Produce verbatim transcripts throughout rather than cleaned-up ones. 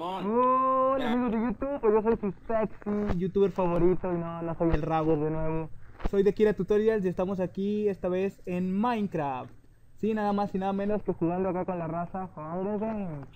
Hola amigos de YouTube, pues yo soy su sexy youtuber favorito y no, no soy el Rabo de nuevo. Soy de Kira Tutorials y estamos aquí esta vez en Minecraft. Sí, nada más y nada menos que jugando acá con la raza Hunger Games.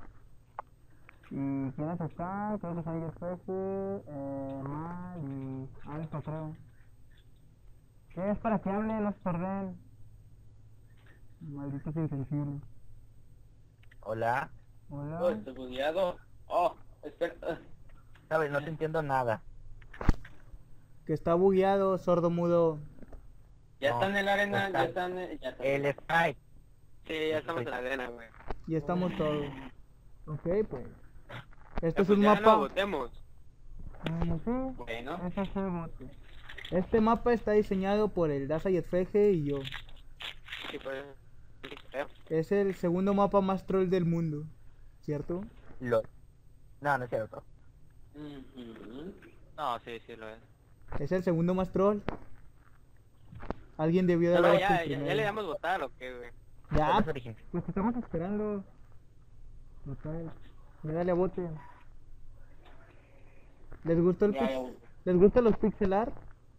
¿Y quiénes están? Creo que son Jeffrey, eh, Mal y Alfa, creo. ¿Qué es para que hablen? No se sorden. Malditos insensibles. Hola. Hola. Oh, estoy bugueado. Oh, espera. Sabes, no te entiendo nada. Que está bugueado, sordo mudo. Ya No, están en la arena, está. ya están, eh, ya están. El Skype. Sí, ya estamos en la arena, güey. Y estamos todos. Ok, pues. Este Ya, es pues un ya mapa. no votemos. Mm, sí. Bueno. Ese es el bote. Este mapa está diseñado por el Daza y el Feje y yo. Sí, pues. Sí, creo. Es el segundo mapa más troll del mundo, ¿cierto? Lo... No, no es cierto. Ujú. No, sí, sí lo es. Es el segundo más troll. Alguien debió de No, haber ya, hecho el ya, primero. ya le damos votar o qué, güey. Ya, ¿Cuál es origen? pues estamos esperando. Votar. Ya dale a vote. ¿Les gustó el Ya, pix- ya. ¿Les gustan los pixel art?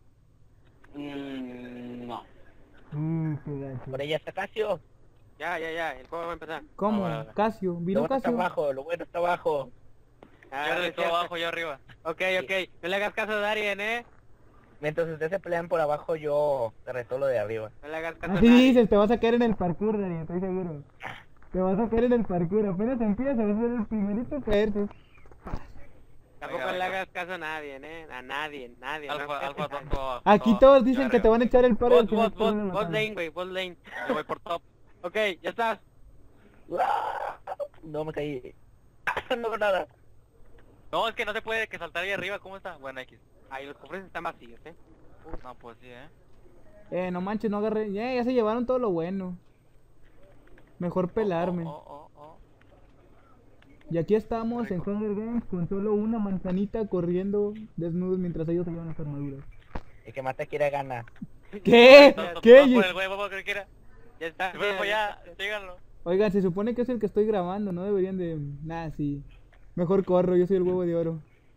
Mm, no. Mmm, qué gacho. Por ella está Casio. Ya, ya, ya, el juego va a empezar. ¿Cómo? Ah, vale, vale. Casio, Lo vino bueno está Casio. abajo, lo bueno está abajo. Ah, Yo no de es todo cierto. abajo, yo arriba. Ok, ok. No le hagas caso a Darien, eh. Mientras ustedes se pelean por abajo, yo te reto lo de arriba. No le hagas caso a Así nadie. dices, te vas a caer en el parkour, Dani, estoy seguro. Te vas a caer en el parkour, apenas empiezas, vas a ser el primerito a caerte. Tampoco Venga, le venga. hagas caso a nadie, eh. A nadie, nadie. no Alfa, hagas alfa, caso a nadie. todo abajo. Aquí todo todos abajo. dicen Yo que te arriba. van a echar el paro. Bot, al final bot, te terminan bot, bot matando. lane, güey, bot lane. Yo voy por top. Ok, ya estás. No me caí. No hago nada. No, es que no se puede que saltar ahí arriba, ¿cómo está? Bueno, X. Ahí los cofres están vacíos, eh. No, pues sí, eh. Eh, no manches, no agarré. Ya, ya se llevaron todo lo bueno. Mejor pelarme. Oh, oh, oh, oh. Y aquí estamos en Rico. Hunger Games con solo una manzanita corriendo desnudos mientras ellos se llevan las armaduras. El que mata quiere gana. ¿Qué? Todo- todo ¿Qué? por el huevo, creo que era. Ya está. Si fuera por allá, síganlo. Oigan, se supone que es el que estoy grabando, no deberían de... Nah, sí. Mejor corro, yo soy el huevo de oro.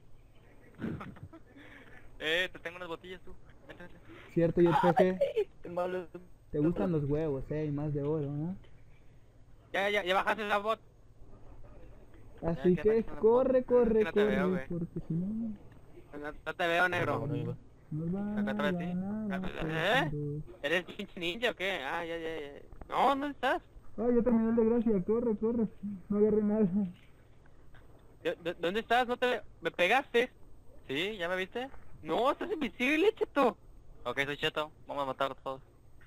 Eh, te tengo unas botellas tú. Vente, vente. Cierto, y el jefe, El malo- te gustan los huevos, eh, y más de oro, ¿no? Ya, ya, ya bajaste la bot. Así Ya, que ya, ya, corre, corre, no te veo, corre, güey. porque si no... No, no te veo, negro. Nos van Acá a atrás de ti. ganar a ¿Eh? todos. ¿Eres pinche ninja o qué? Ah, ya, ya, ya. No, ¿dónde estás? Ah, ya terminó el de gracia, corre, corre. No agarré nada. ¿Dó- dó- ¿Dónde estás? No te veo. ¿Me pegaste? ¿Sí? ¿Ya me viste? No, estás invisible, cheto. Ok, soy cheto. Vamos a matar a todos.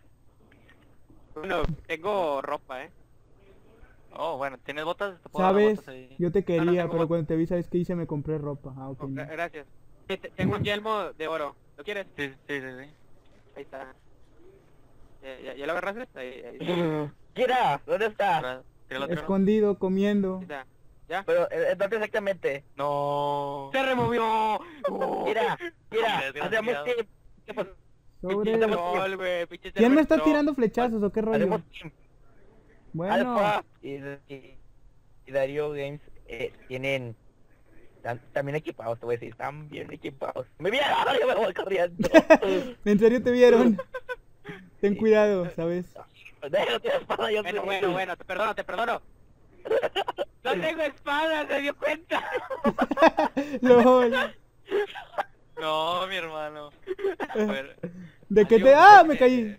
Bueno, tengo ropa, eh. Oh, bueno, ¿tienes botas? Te puedo dar ¿Sabes? botas ahí. Yo te No, no quería, tengo pero bot- cuando te vi, ¿sabes qué hice? Me compré ropa. Ah, ok. Oh, no. gra- gracias. Sí, te- Tengo un yelmo de oro. ¿Lo quieres? Sí, sí, sí, sí. Ahí está. ¿Ya, ya, ya lo agarraste? Ahí, ahí está. Kira, ¿dónde está? Ahora, tíralo, tíralo. Escondido, comiendo. Ahí está. ¿Ya? Pero, eh, ¿dónde exactamente? No. ¡Se removió! Oh. Kira, Kira, Desgraciado. hacemos team. ¿Qué pasó? Sobre... Pinche troll, güey, pinche ¿Quién me está troll. tirando flechazos o qué rollo? Hacemos team. Bueno, Alfa y, y, y Darío Games eh, tienen tan- también equipados, te voy a decir, están bien equipados. ¡Me vieron! ¡Yo me voy corriendo! ¿en serio te vieron? Ten cuidado, ¿sabes? ¡Déjate la espada! Yo Bueno, sé. bueno, bueno, te perdono, te perdono. No tengo espada, se dio cuenta. LOL. No, mi hermano. A ver. ¿De qué te...? Adiós, ¡Ah, eh, me caí!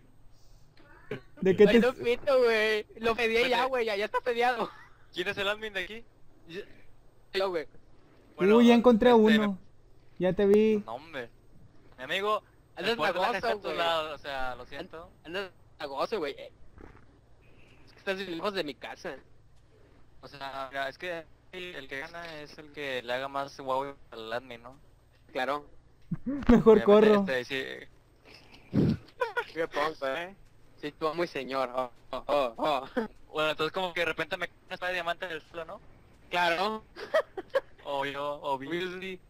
¿De qué Ay, te...? lo pito, güey. Lo pedí ya, güey, ya, ya está pediado. ¿Quién es el admin de aquí? Yo, güey. Uy, ya encontré a este, uno. Ya te vi. No, hombre. Mi amigo, Andas el poder de la baboso, gente a tu güey. lado, o sea, lo siento. Andas a gozo, güey. Es que estás lejos de mi casa. O sea, mira, es que el, el que gana es el que le haga más wow al admin, ¿no? Claro. Mejor Obviamente, corro. Este, sí. Qué pongo, eh. Sí, tú muy señor. Oh, oh, oh, oh. Bueno, entonces como que de repente me cae una espada de diamante del suelo, ¿no? Claro. O yo, obviously.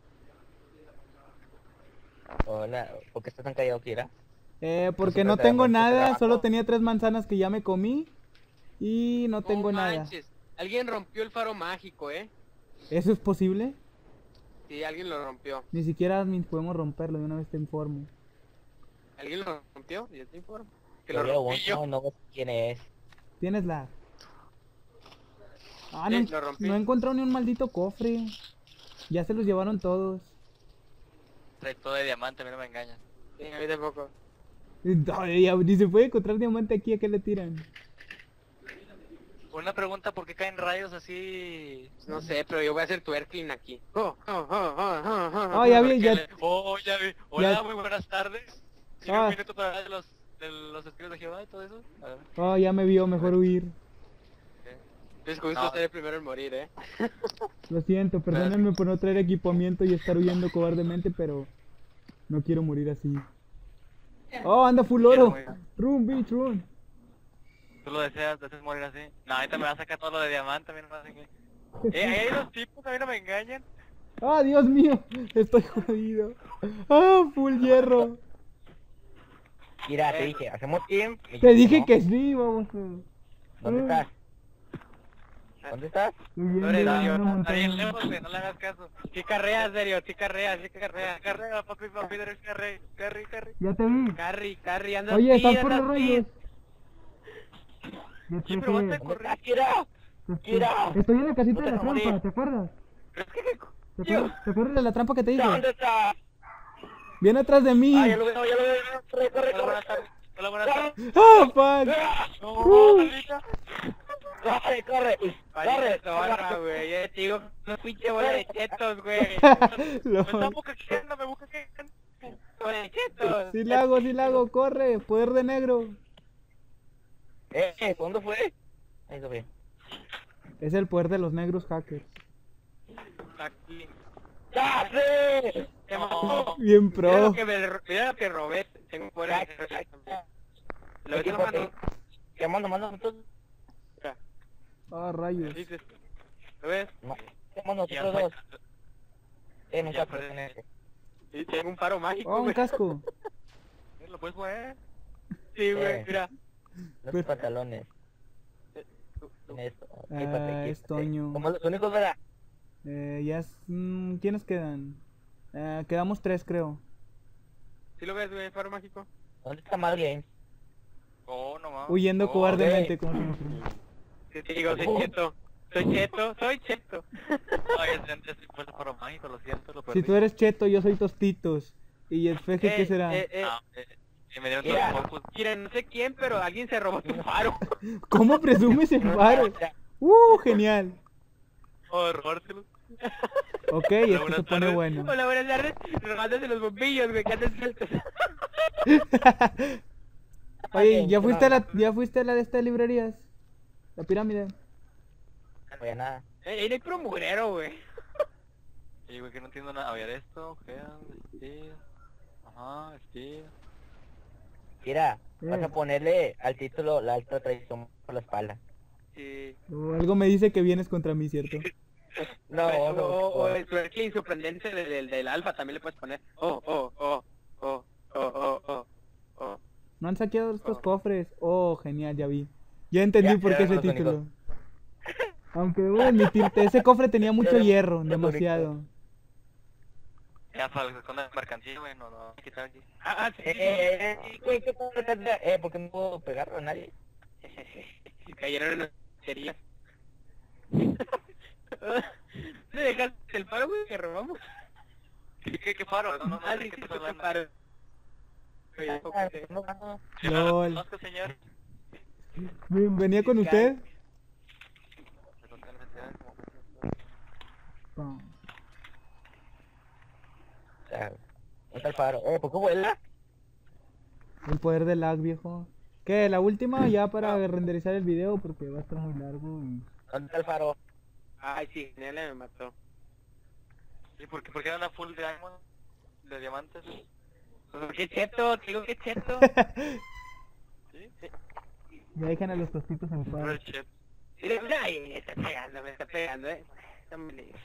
Hola, ¿por qué estás tan callado, Kira? Eh, porque Pues no siempre te tengo da mucho nada, trabajo. solo tenía tres manzanas que ya me comí. Y no tengo No nada. manches. Alguien rompió el faro mágico, eh. ¿Eso es posible? Sí, alguien lo rompió. Ni siquiera admin podemos romperlo, de una vez te informo. ¿Alguien lo rompió? Yo te informo. Que Yo lo veo rompí yo. uno, no sé quién es. ¿Tienes la? Ah, Sí, no, lo rompí. no he encontrado ni un maldito cofre. Ya se los llevaron todos. Trae todo de diamante, a mí no me engañan. Sí, a mí tampoco. Ay, ya, ni se puede encontrar diamante aquí, ¿a qué le tiran? Una pregunta, ¿por qué caen rayos así? No sé, pero yo voy a hacer twerking aquí. Oh, oh, oh, oh, oh, oh. Ah, ya vi, ¿Por qué ya. le- Oh, ya vi. Hola, Ya- muy buenas tardes. ¿Tiene Ah. un minuto para hablar de los, de los espíritus de Jehová y todo eso? A ver. Oh, ya me vio, mejor huir. Pues con No. gusto ser el primero en morir, eh. Lo siento, perdónenme por no traer equipamiento y estar huyendo cobardemente, pero no quiero morir así. Oh, anda full oro. Run, bitch, run. Tú lo deseas, deseas morir así. No, ahorita me va a sacar todo lo de diamante, a mí no me hace que... Eh, ahí hay dos tipos, a mí no me engañan. Ah, Dios mío, estoy jodido. Ah, full hierro. Mira, te dije, hacemos team. y Te dije no. que sí, vamos. ¿Dónde estás? ¿Dónde estás? Huyendo Sobre de Darío, una Está bien montaña. lejos, güey, no le hagas caso. Sí carrea, serio, sí carrea, sí carrea. Carrera, papi, papi, eres carrera, carry, carry. Ya te vi. Carry, carry, anda Oye, speed, estás por los anda rayos. speed. Ya Sí, sé pero vas a que- ¿Dónde estás, Kira? Kira. Estoy en la casita No de te la vas a trampa, morir. ¿te acuerdas? Pero es que... ¿Te acuerdas, ¿Te acuerdas de la trampa que te ¿Dónde dije? estás? Viene atrás de mí. Ah, ya lo veo, ya lo veo. Corre, corre, Hola, corre. buenas tardes. Hola, buenas tardes. ¡Ah, fuck! No, Uh. maldita. Corre, corre. Vale, Corre. zorra, güey, ya te digo, no pinche bola de chetos, güey. Lo- Me está bucaqueando, me bucaqueando. Bola de chetos. Sí la hago, sí la hago, corre, poder de negro. Eh, eh, ¿cuándo fue? Ahí lo vi. Es el poder de los negros hackers. Aquí. ¡Ya sé! Te mató. Bien Mira lo pro. que me, mira lo que robé. Tengo por ahí. Lo ves en la mano. ¿Qué mando, mando nosotros? Mira, Ah, rayos. dices. ¿Lo ves? No. ¿Qué mando Ya nosotros fue. dos? Eh, nunca Ya fue. pertenece. Sí, tengo un faro mágico, Oh, un güey. casco. ¿Lo puedes poner? Sí, güey, Eh. mira. Los Pues- pantalones. Eh, tú- tú- Tiene esto. Ah, Equípate, equípate. es Toño. Como los únicos, ¿verdad? Eh, ya es... mm, ¿Quiénes quedan? Eh, quedamos tres, creo. ¿Sí lo ves, güey, faro mágico? ¿Dónde está Mad Games? Oh, no mames. Huyendo Oh, cobardemente, ok. como siempre. Sí, te digo, soy cheto. Soy cheto, soy cheto. Ay, es antes fue el faro mágico, lo siento, lo perdí. Si tú eres cheto, yo soy tostitos. ¿Y el feje qué Eh, será? eh, eh, Ah, eh, y me dieron Mira. todo el focus. Mira, no sé quién, pero alguien se robó tu faro. ¿Cómo presumes el faro? ¡Uh, genial! Oh, robárselo. Ok, esto buenas se pone tardes. bueno. Hola, buenas tardes. Robándose los bombillos, güey, que andan sueltos. Oye, ¿ya fuiste a la, ya fuiste a la de estas librerías? La pirámide. No voy a nada. Eh, ahí no hay puro mugrero, güey. Y güey, que no entiendo nada. A ver esto, Heal, Speed. Ajá, Speed. Mira, vas Eh. a ponerle al título la alta traición por la espalda. Sí. O algo me dice que vienes contra mí, ¿cierto? No, o, no, o, o no. el twerking sorprendente del, del, del alfa también le puedes poner. Oh, oh, oh, oh, oh, oh, oh, oh. No han saqueado estos Oh. cofres. Oh, genial, ya vi. Ya entendí Ya, por ya qué eran ese los título. Aunque debo admitirte, ese cofre tenía mucho Eran hierro, los demasiado. Ya, para que se esconda la mercancía, güey, no, no, hay que quitar aquí. Ah, ah, sí. Eh, eh, eh, güey, ¿qué puedo hacer? Eh, porque no puedo pegarlo a nadie. Si cayeron en las cerillas. ¿Le dejaste el faro, güey, que robamos? ¿Qué, qué, qué faro? No, no, no, Ah, ¿qué sí, te sí, estás fue hablando? faro. Oye, Ah, poco sé. no, no. Sí, no, Lol. no, no, señor. Bien, ¿venía con usted? O sea, ¿dónde está el faro? Eh, ¿por qué vuela? El poder del lag, viejo. ¿Qué? ¿La última? Ya para renderizar el video porque va a estar muy largo y... ¿Dónde está el faro? Ay, sí, Nele me mató. ¿Y por qué, por qué era una full diamond? ¿De diamantes? Pues, qué cheto, te digo qué cheto. ¿Sí? Ya dejan a los tostitos en paz. Real shit. Y le- Ay, me está pegando, me está pegando, eh. Dame le-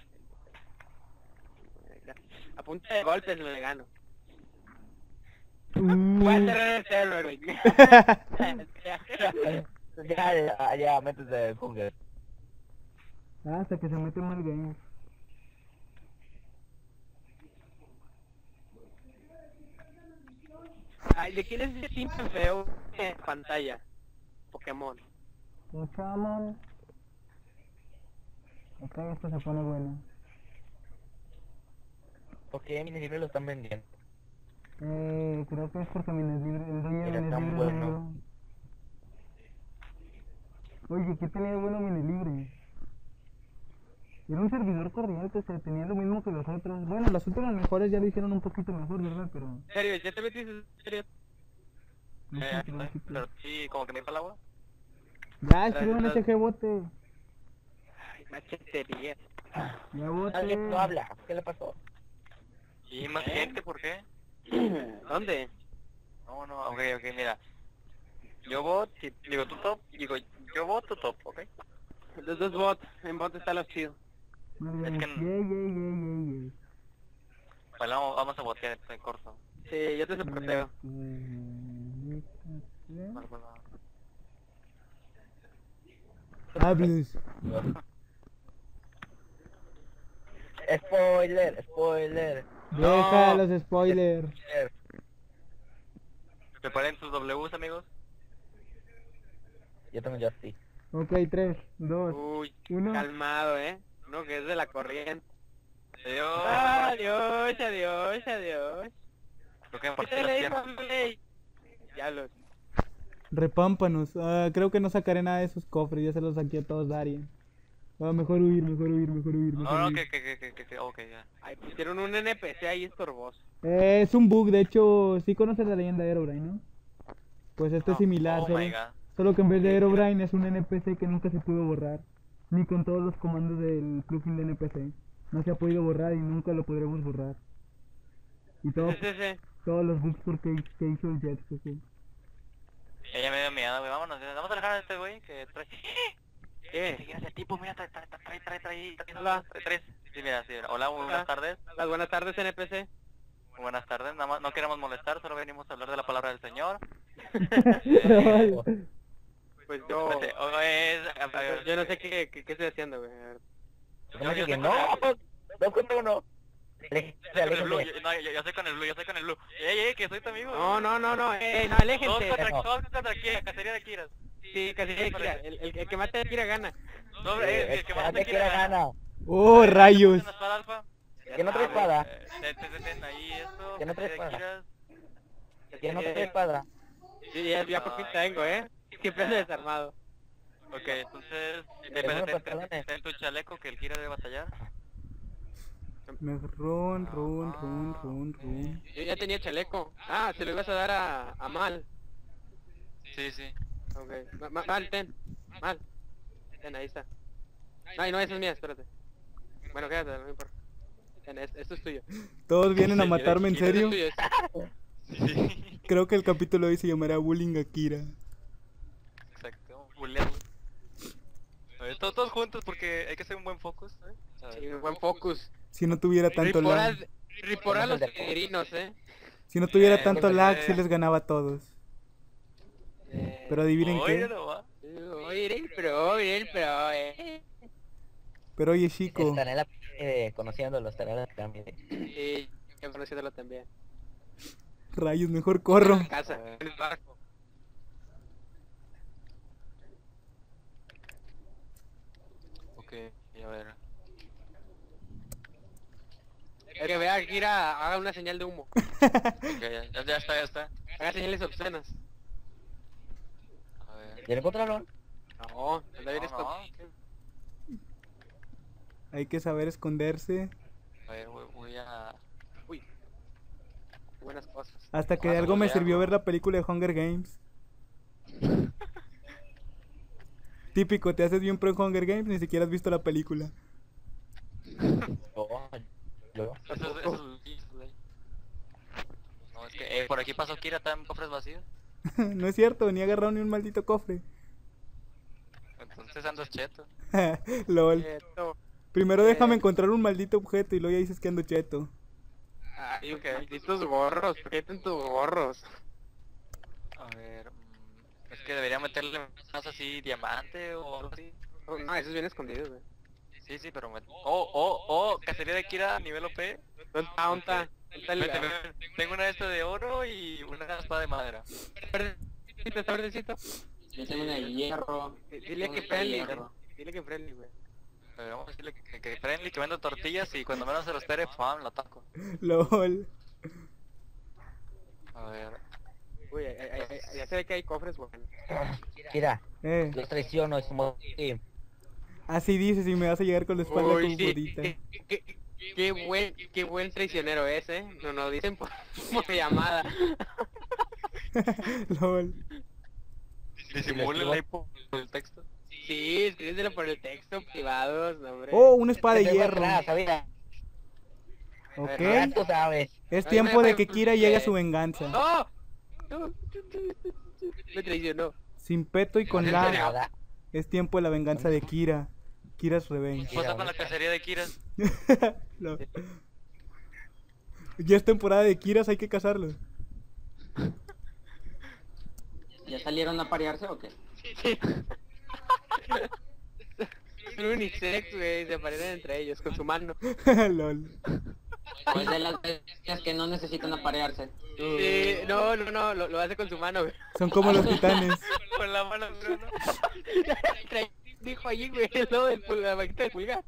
A punta de golpes lo le gano. Voy a Uh, cerrar el server, güey. Ya, ya, ya, métete de Google. hasta que se mete mal game. Ay, ¿de quién es ese simple feo en pantalla? Pokémon. Pokémon. Ok, esto se pone bueno. ¿Por qué mi libro lo están vendiendo? Eh, creo que es porque Minas Libre, el dueño de Era Minas tan Libre es bueno. negro. Oye, ¿qué tenía de bueno Minas Libre? Era un servidor corriente, se tenía lo mismo que los otros. Bueno, las últimas mejores ya lo hicieron un poquito mejor, ¿verdad? Pero... ¿En serio? ¿Ya te metiste en serio? No Eh, sé, aquí creo estoy, que- pero sí, como que me iba el agua. Ya, escribe un Gracias. S G bote. Ay, machetería. Ya bote. Alguien no habla. ¿Qué le pasó? Y más gente, ¿por qué? ¿Dónde? No, no, ok, ok, mira. Yo voto, si- digo tú top, digo yo voto top, ¿ok? Los dos bots. En bot está los chidos. Muy Es bien. que- Yeah, yeah, yeah, yeah, Bueno, vamos, vamos a botear en corto. Sí, yo te soporteo. yeah. Bueno, bueno. Hables. Spoiler, spoiler. Deja No. los spoilers. spoiler. Preparen sus Ws, amigos. Yo tengo ya sí. Ok, tres, dos, Uy, uno. calmado, ¿eh? No, que es de la corriente. Adiós. Adiós, adiós, adiós. Creo que me ¿Qué partí te las le piernas. dijo, Blake? Diablos. Repámpanos. Ah, creo que no sacaré nada de esos cofres. Ya se los saqué a todos, Darien. Ah, mejor huir, mejor huir, mejor huir. Mejor No, no, huir. que, que, que, que, que, que, ok, ya. Ay, pusieron un N P C ahí estorboso. Eh, es un bug, de hecho, sí conoces la leyenda de Herobrine, ¿no? Pues este es No. similar, Oh solo, my god. solo que en vez de Herobrine es un N P C que nunca se pudo borrar. Ni con todos los comandos del plugin de N P C. No se ha podido borrar y nunca lo podremos borrar. Y todo, Sí, sí, sí. todos los bugs porque que hizo el Jet, pues, sí. Ella me dio miedo, güey. Vámonos, vamos a alejar a este güey que trae... ¿Qué? Mira ese tipo, mira, trae, trae, trae, trae, trae, trae, trae, Hola. trae tres. Sí, mira, sí, mira. Hola, muy buenas Hola. tardes. Las buenas tardes, N P C. Muy buenas tardes. Nada más, no queremos molestar, solo venimos a hablar de la palabra del Señor. Pues yo... Espérate, o es... a ver, Yo no sé qué, qué, qué estoy haciendo, güey. A ver. ¿Cómo yo que sé no? con Dos contra uno. Yo soy con el blue, yo, no, yo, yo soy con el blue, yo soy con el blue. Ey, ey, que soy tu amigo. No, no, no, no, eh, no, Todos aléjense. contra, No. todos contra Kira, cacería de Kiras. Sí, casi de Kira. El, el, el que mate a Kira gana. No, eh, el que más te te quiera quiera gana. Oh, rayos. ¿Una espada alfa? Que no trae espada. Eh, Ten, ten, ten, ten, ahí esto. Que no trae cacería de espada. Kiras. Que no trae espada. Sí, ya, ya por fin tengo, ¿eh? Siempre ando desarmado. Ok, entonces, ten, Tengo ten, unos ten, pantalones. ten, ten tu chaleco que el Kira debe batallar. Mejor run, run, run, run, run. Yo ya tenía chaleco. Ah, se lo ibas a dar a, a Mal. Sí, sí. Ok. Ma- ma- Mal, ten. Mal. Ten, ahí está. Ay, no, esa es mía, espérate. Bueno, quédate, no me importa. Ten, es- esto es tuyo. Todos vienen a matarme, ¿en Esto es serio? tuyo, es- Sí, Creo que el capítulo de hoy se llamará Bullying Akira. exacto. Bulearlo. A ver, todos, todos juntos porque hay que hacer un buen focus. ¿eh? A ver. Sí, buen focus. Si no tuviera tanto Ripora, lag. ripora a los tigrinos, eh. Si no tuviera Eh, tanto pues, lag, eh. sí les ganaba a todos. Eh, Pero adivinen Oye, qué. no va. Oye, el pro, oye, el pro, eh. Pero oye, chico. Estaré en la pirámide, conociéndolo, estaré en la pirámide. Sí, yo conociéndolo también. Rayos, mejor corro. En casa, en el barco. Ok, y a ver. El que vea a Kira, haga una señal de humo. Ok, ya, ya, ya está, ya está. Haga señales obscenas. A ver. ¿Ya le encontraron? No, anda bien No, esto. no. Hay que saber esconderse. A ver, voy, voy a... Uy. Buenas cosas. Hasta que Ah, de algo me ya, sirvió ¿no? ver la película de Hunger Games. Típico, te haces bien pro en Hunger Games, ni siquiera has visto la película. Oh, yo. Eso es, eso es, eso es- No, es que eh, por aquí pasó Kira, están cofres vacíos. No es cierto, ni he agarrado ni un maldito cofre. Entonces ando cheto. Lol. Esto. Primero eh. déjame encontrar un maldito objeto y luego ya dices que ando cheto. Ay, Ok. malditos gorros, ¿por qué tantos gorros? A ver... mm, es que debería meterle más así diamante o algo así. Oh, no, esos bien escondidos, güey. Sí, sí, pero me... Oh, oh, oh, cacería de Kira nivel O P. ¿Dónde está? ¿Dónde está? Dale, Vete, vete. Tengo una de estas de oro y una espada de madera. verdecito, está verdecito. Yo tengo una de hierro. Dile tengo que una de friendly, hierro. dile que friendly, güey. A ver, vamos a decirle que, que friendly, que vendo tortillas y cuando menos se lo espere, ¡pam! Lo ataco. LOL. A ver. Uy, ay, ay, ay, ya se ve que hay cofres, güey. Mira, Eh, los traiciono, es como... sí. así dices y me vas a llegar con la espalda Uy, como sí, bonita. qué, qué- qué buen, qué buen traicionero es, eh. No nos dicen por, por llamada. LOL. Disimúlenla ahí por el texto. Sí, escríbeselo por el texto, privados, no, hombre. Oh, una espada de Te tengo hierro. atrás, ¿sabes? Ok. Ya tú sabes. Es Ay, tiempo me- de que Kira me- llegue a su venganza. ¡No! No, me traicionó. Sin peto y con ¿En la. serio? Nada. Es tiempo de la venganza de Kira. Kira's Revenge. ¿Qué pasa con la cacería de Kiras? No. Ya es temporada de Kiras, hay que cazarlos. ¿Ya salieron a parearse o qué? Son unisex, güey, se aparecen entre ellos con su mano. LOL. Pues de las bestias que no necesitan aparearse. Sí, no, no, no, lo, lo hace con su mano, güey. Son como los titanes. Con la mano, Bruno. Trae- Dijo allí, güey, el lodo del pul- la vaquita del pulgar.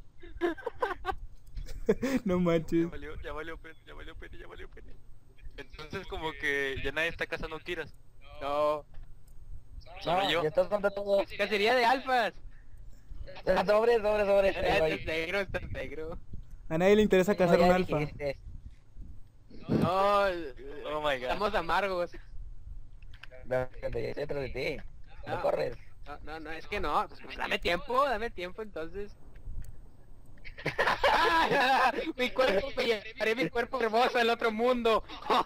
No Ya manches. valió, ya valió pena, ya valió pena, ya valió pena. Entonces como que ya nadie está cazando Kiras. No, Solo No, yo. ya estás dando todo. cacería de alfas. Sobre, sobre, sobre. Estás negro, estás negro. A nadie le interesa cazar un alfa. No, Oh my god. estamos amargos. Estoy detrás de ti. No No. corres. No, no, no, es que no. Pues dame tiempo, dame tiempo entonces. ¡Ah! Mi cuerpo, me llevaré mi cuerpo hermoso al otro mundo.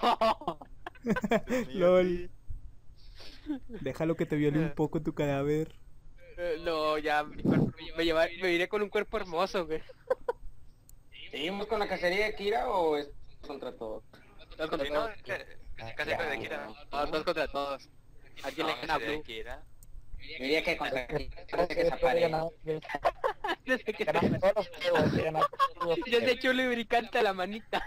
LOL. Déjalo que te viole un poco tu cadáver. Eh, No, ya, mi cuerpo, me, lleva- me iré con un cuerpo hermoso, güey. ¿Seguimos con la cacería de Kira o es contra todos? Todos contra Sí, no, todos. es que casi Ya. de Kira, ¿no? Todos, todos contra todos. ¿A quién le No, gana sería de Blue? Kira. Yo diría que contra Kira Creo que que se estoy aparea. ganando. Desde que Ganamos todos los juegos, he ganado todos los yo juegos. se echo un lubricante a la manita.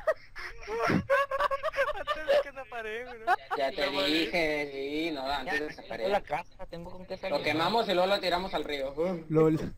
Antes de que se aparee, bro. Ya te No, dije, sí, no, Ya, antes de tengo la desaparecer. casa, tengo con qué salir. Lo quemamos y luego lo tiramos al río. Uh. LOL.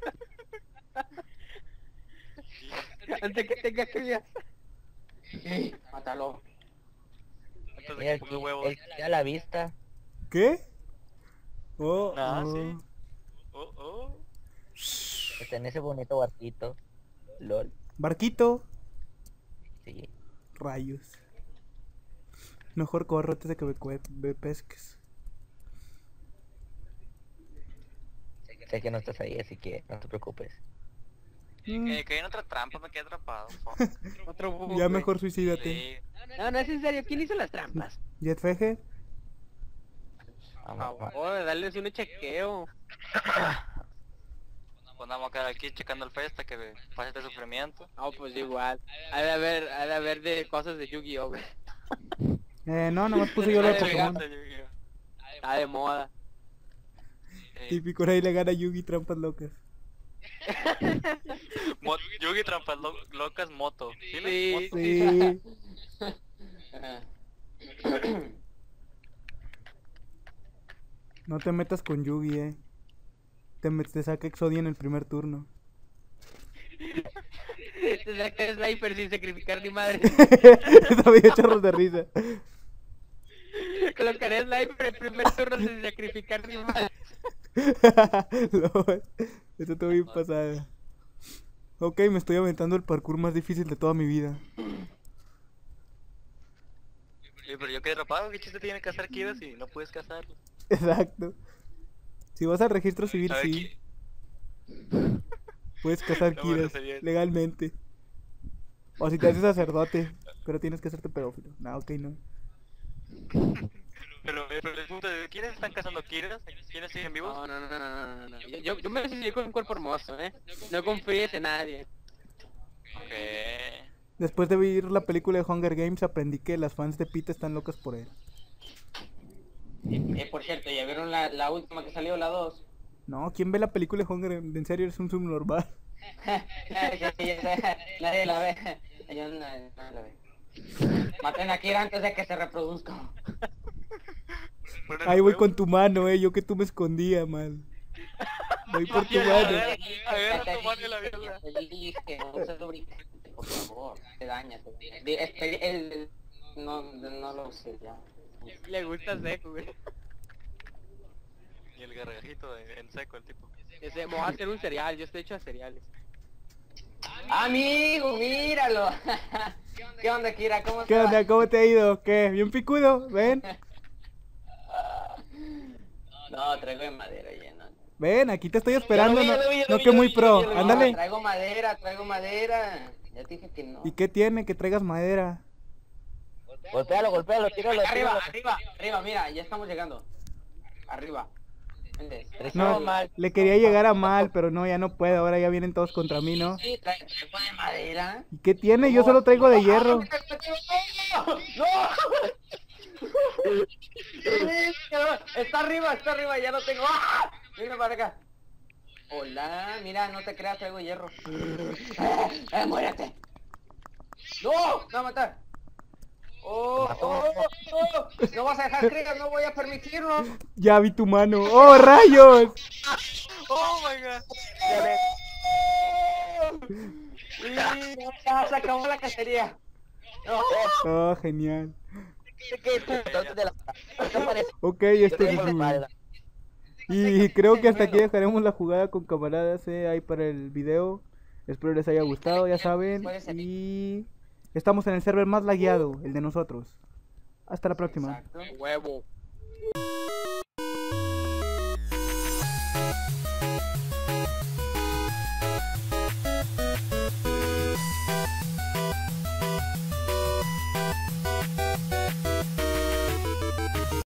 Antes que tenga que viajar. Sí, mátalo. Antes de Mira, que el, ponga huevos. el que a la vista. ¿Qué? Oh, Ah, oh. sí. Oh, oh. Está en ese bonito barquito. LOL. Barquito. Sí. Rayos. Mejor corro antes de que me, cue- me pesques. Sé que no estás ahí, así que no te preocupes. Mm, Que caí en otra trampa, me quedé atrapado. fuck. Otro bug, ya güey. mejor suicídate. Sí. No, no es en serio. ¿Quién hizo las trampas? Jetfeje. Por Vamos, vamos. favor, darles un chequeo. Pues vamos a quedar aquí checando el fe hasta que pase este sufrimiento. No, pues igual. Ha de haber, ha de haber de cosas de Yu-Gi-Oh, güey. Eh, no, nomás puse yo la de Ay, Pokémon. Está de moda. Eh, Típico, ahí le gana Yugi trampas locas. mo- Yugi trampas lo- locas moto. ¿Sí? Sí. Moto. Sí. Ah. No te metas con Yugi, eh. Te, met- te saca Exodia en el primer turno. Te saca sniper sin sacrificar ni madre. Eso me dio chorros de risa. Colocaré sniper en primer turno sin sacrificar ni madre. Lol, eso estuvo bien pasada. Ok, me estoy aventando el parkour más difícil de toda mi vida. Sí, pero yo quedé atrapado. ¿Qué chiste tiene que hacer Kira si no puedes cazarlo? Exacto. Si vas al registro civil, A ver, sí. Ki- Puedes cazar No, bueno, kiras sería- legalmente. O si te haces sacerdote, pero tienes que hacerte pedófilo. No, ok, no. Pero, eh, pero el punto de ¿quiénes están cazando Kiras? ¿Quiénes siguen vivos? No, no, no, no, no, no, no. Yo, yo, yo me decidí con un cuerpo hermoso, eh. No confíes en nadie. Ok. Después de ver la película de Hunger Games, aprendí que las fans de Pete están locas por él. Eh, por cierto, ¿ya vieron la, la última que salió, la dos? No, ¿quién ve la película de Hunger Games? En serio, eres un subnormal. Nadie la ve. Yo no, no la ve. Maten a Kira antes de que se reproduzca. Ponen Ahí voy huevo. con tu mano, eh. Yo que tú me escondía, man. Voy por tu mano. Agarra tu mano y la viola. Te dije, no uses lubricante, por favor. Te daña, te daña. Di- espe- el- No, no lo uses ya. Le gusta seco, güey. Y el gargajito de- en seco, el tipo. Ese, me voy a hacer un cereal, yo estoy hecho de cereales. Amigo, míralo. ¿Qué onda, Kira? ¿Cómo ¿Qué estás? onda? ¿Cómo te ha ido? ¿Qué? ¿Bien picudo? ¿Ven? No, traigo de madera llena. Ven, aquí te estoy esperando. vi, No, ya lo vi, ya lo no vi, que ya lo muy vi, ya pro. lo vi. Ándale. No, traigo madera, traigo madera. Ya te dije que no. ¿Y qué tiene? Que traigas madera. Golpéalo, golpéalo, tíralo, Arriba, tíralo. arriba, arriba, mira, ya estamos llegando. Arriba. Vente. No, mal. le quería llegar a mal, pero no, ya no puedo. Ahora ya vienen todos contra mí, ¿no? Sí, trae- traigo de madera. ¿Y qué tiene? Yo solo traigo de hierro. ¡No! Está arriba, está arriba, ya lo tengo. ¡Ah! Mira para acá. Hola, mira, no te creas, traigo hierro. ¡Eh, eh, muérete! ¡No! ¡Me va a matar! ¡Oh, oh, oh! ¡No vas a dejar crías, no voy a permitirlo! Ya vi tu mano. ¡Oh, rayos! Oh my god. Y ya se acabó la cacería. No, Oh, genial. ¿Qué es esto? De la- ¿Qué parece? Ok, Yo este tengo la es espalda. Y creo que hasta aquí dejaremos la jugada con camaradas eh, ahí para el video. Espero les haya gustado, ya saben. Y estamos en el server más lagueado, el de nosotros. Hasta la próxima. exacto. Huevo.